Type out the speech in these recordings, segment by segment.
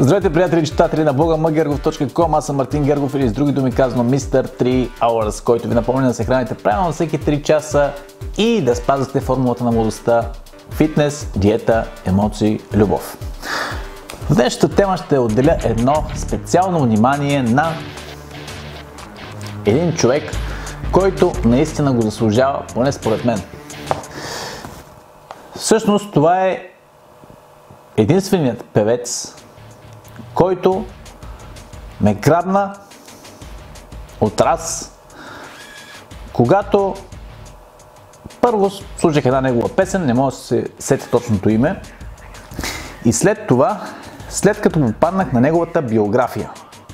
Здравейте, приятели и читатели на блога mgergov.com. Аз съм Мартин Гергов, или с други думи казвам Mr. 3 Hours, който ви напомня да се храните правилно всеки 3 часа и да спазвате формулата на младостта: фитнес, диета, емоции, любов. В днешната тема ще отделя едно специално внимание на един човек, който наистина го заслужава, поне според мен. Всъщност това е единственият певец, който ме грабна от раз, когато първо слушах една негова песен, не мога да се сетя точното име, и след това, след като попаднах на неговата биография.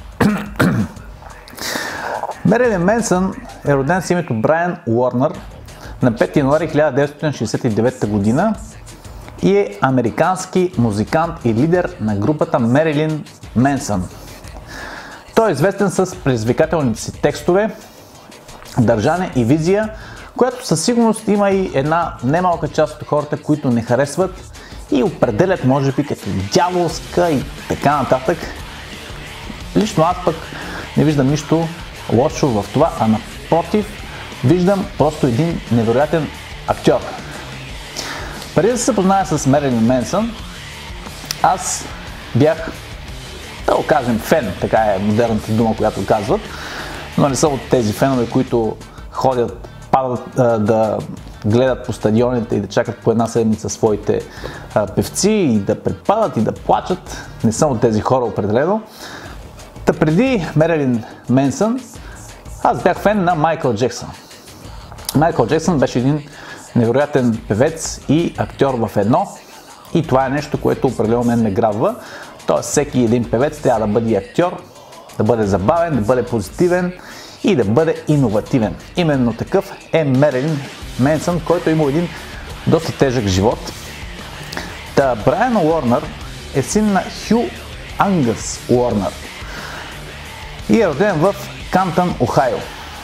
Мерилин Менсън е роден с името Брайан Уорнър на 5 януари 1969 година и е американски музикант и лидер на групата Мерилин Менсън. Той е известен с предизвикателните си текстове, държане и визия, която със сигурност има и една немалка част от хората, които не харесват и определят, може би, като дяволска и така нататък. Лично аз пък не виждам нищо лошо в това, а напротив, виждам просто един невероятен актьор. Преди да се запозная с Мерилин Менсън, аз бях, да го кажем, фен, така е модерната дума, която казват, но не са от тези фенове, които ходят, падат да гледат по стадионите и да чакат по една седмица своите певци и да предпадат и да плачат. Не съм от тези хора определено. Та преди Мерилин Менсън, аз бях фен на Майкъл Джексън. Майкъл Джексън беше един невероятен певец и актьор в едно, и това е нещо, което определено мен ме грабва. Тоест всеки един певец трябва да бъде актьор, да бъде забавен, да бъде позитивен и да бъде иновативен. Именно такъв е Мерилин Менсън, който е имал един доста тежък живот. Брайан Уорнър е син на Хю Ангъс Уорнър и е роден в Кантън, Охайо.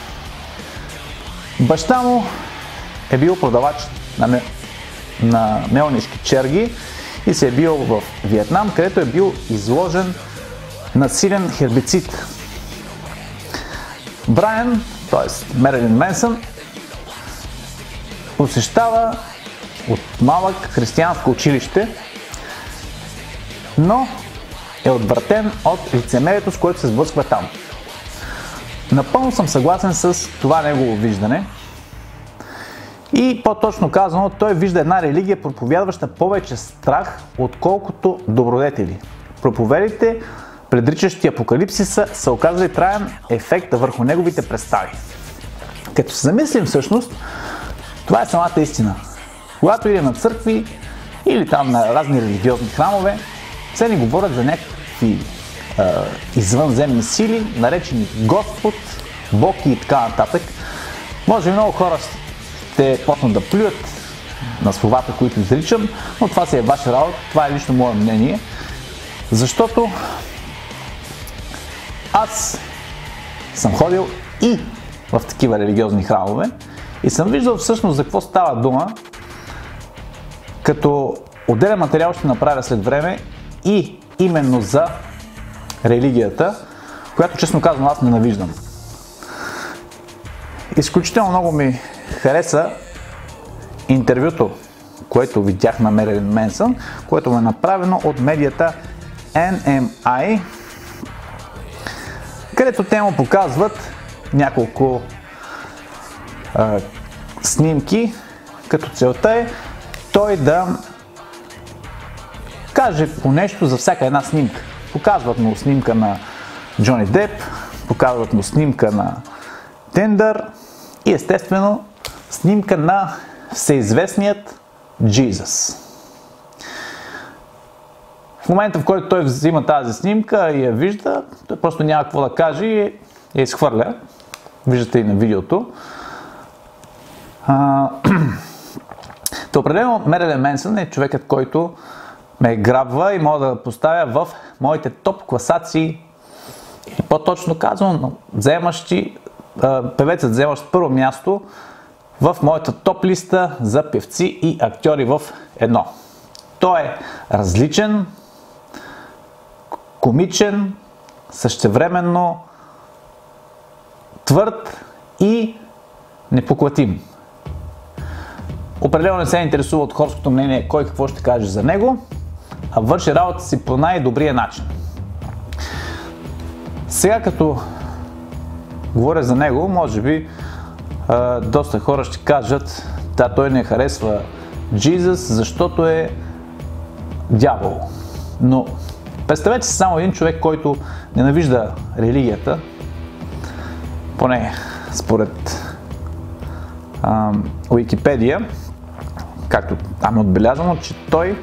Баща му е бил продавач на мелнишки черги и се е бил в Виетнам, където е бил изложен на силен хербицид. Брайан, т.е. Мерилин Менсън, посещава от малък християнско училище, но е отвратен от лицемерието, с което се сблъсква там. Напълно съм съгласен с това негово виждане. И по-точно казано, той вижда една религия, проповядваща повече страх, отколкото добродетели. Проповедите, предричащи апокалипсиса, са оказали траен ефект върху неговите представи. Като се замислим всъщност, това е самата истина. Когато идем на църкви или там на разни религиозни храмове, все ни говорят за някакви извънземни сили, наречени Господ, Бог и така нататък. Може и много хора ще почнат да плюят на словата, които изричам, но това си е ваша работа, това е лично мое мнение, защото аз съм ходил и в такива религиозни храмове и съм виждал всъщност за какво става дума, като отделен материал ще направя след време и именно за религията, която, честно казвам, аз ненавиждам. Изключително много ми хареса интервюто, което видях на Мерилин Менсън, което е направено от медията NMI, където те му показват няколко снимки, като целта е той да каже по нещо за всяка една снимка. Показват му снимка на Джони Деп, показват му снимка на Тиндър и естествено снимка на всеизвестният Джизъс. В момента, в който той взима тази снимка и я вижда, той просто няма какво да каже и я изхвърля. Виждате и на видеото. Определено Мерилин Менсън е човекът, който ме грабва и мога да поставя в моите топ класации, или по-точно казвам, певецът, вземащ първо място в моята топ листа за певци и актьори в едно. Той е различен, комичен, същевременно твърд и непоклатим. Определено не се интересува от хорското мнение кой какво ще каже за него, а върши работа си по най-добрия начин. Сега като говоря за него, може би доста хора ще кажат: да, той не харесва Джизъс, защото е дявол. Но представете си само един човек, който ненавижда религията, поне според Уикипедия, както там е отбелязано, че той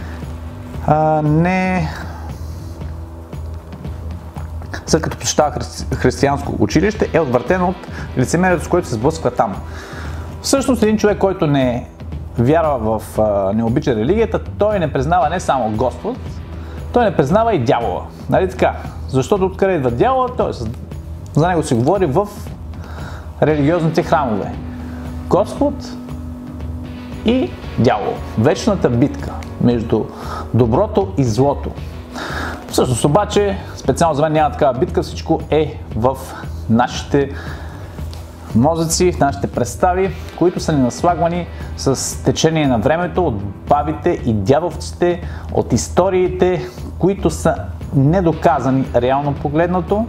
след като посещава християнско училище, е отвратен от лицемерието, с което се сблъсква там. Всъщност един човек, който не вярва не обича религията, той не признава не само Господ, той не признава и дявола. Нали така? Защото откъде идва дявола, т.е. за него се говори в религиозните храмове. Господ и дявол. Вечната битка между доброто и злото. Всъщност обаче, специално за мен няма такава битка, всичко е в нашите мозъци, в нашите представи, които са ни наслагвани с течение на времето от бабите и дядовците, от историите, които са недоказани реално погледнато.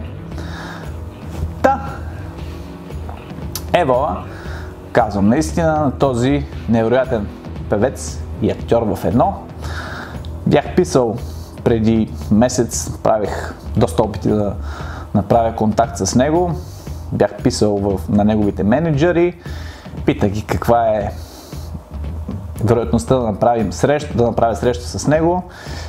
Ева, казвам наистина, на този невероятен певец и актьор в едно. Бях писал преди месец, правих доста опити да направя контакт с него. Бях писал на неговите менеджери, питах ги каква е вероятността да направя среща с него.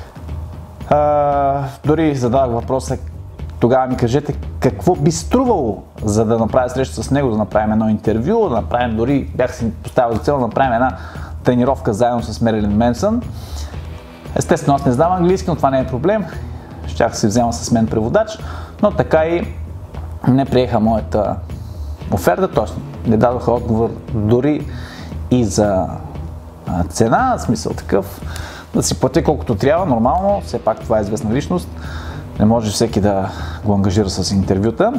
Дори задавах въпроса: тогава ми кажете какво би струвало, за да направя среща с него, да направим едно интервю, да направим, дори бях си поставил за цел да направим една тренировка заедно с Мерилин Менсън. Естествено, аз не знам английски, но това не е проблем. Щях да си взема с мен преводач, но така и не приеха моята оферта, т.е. не дадоха отговор дори и за цена, в смисъл такъв, да си платя колкото трябва, нормално, все пак това е известна личност. Не може всеки да го ангажира с интервюта.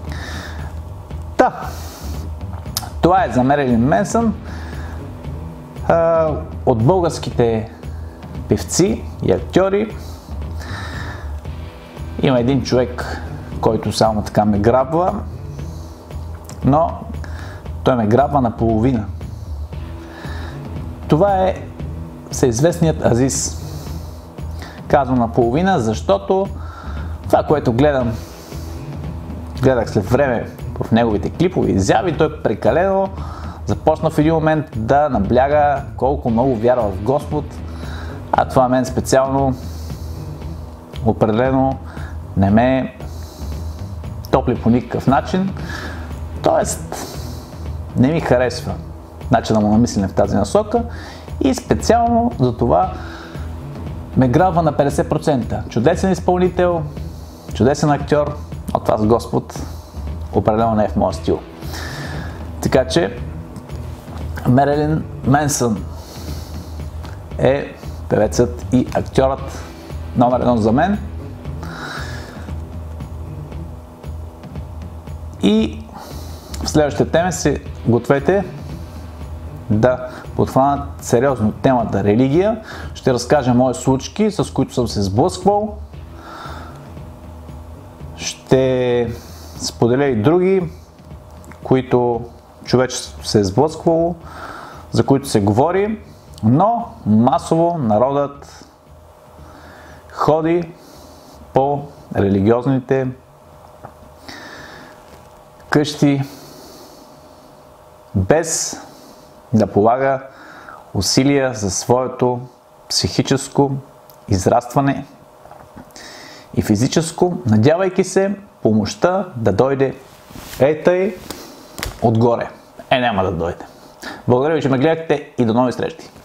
Това е за Мерилин Менсън. От българските певци и актьори има един човек, който само така ме грабва, но той ме грабва наполовина. Това е всеизвестният Азис. Казвам наполовина, защото това, което гледах след време в неговите клипове и изяви, той прекалено започна в един момент да набляга колко много вярва в Господ, а това мен специално определено не ме топли по никакъв начин, т.е. не ми харесва начина му на мислене в тази насока и специално за това ме грабва на 50%. Чудесен изпълнител, чудесен актьор, но това с Господ определено не е в моя стил. Така че Мерилин Менсън е певецът и актьорът номер 1 за мен. И в следващите теми се гответе да подхванат сериозно темата религия. Ще разкажа мои случки, с които съм се сблъсквал. Ще споделя и други, които човечеството се е сблъсквало, за които се говори, но масово народът ходи по религиозните къщи без да полага усилия за своето психическо израстване и физическо, надявайки се помощта да дойде ей отгоре. Няма да дойде. Благодаря ви, че ме гледахте и до нови срещи!